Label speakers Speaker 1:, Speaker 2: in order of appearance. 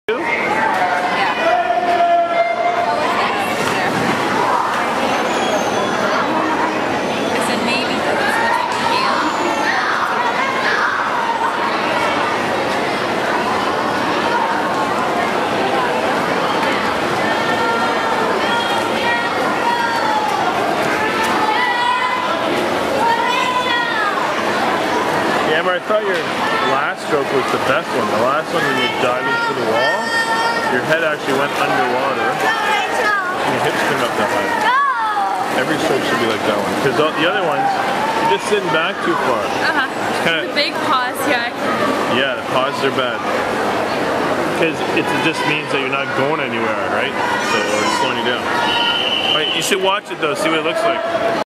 Speaker 1: Yeah. I said maybe that was
Speaker 2: Amber, I thought your last stroke was the best one. The last one when you dive into the wall, your head actually went underwater and your hips came up that high. Every stroke should be like that one. Because the other ones, you're just sitting back too far.
Speaker 1: the big pause, yeah.
Speaker 2: Yeah, the pauses are bad. Because it just means that you're not going anywhere, right? So it's slowing you down. Alright, you should watch it though, see what it looks like.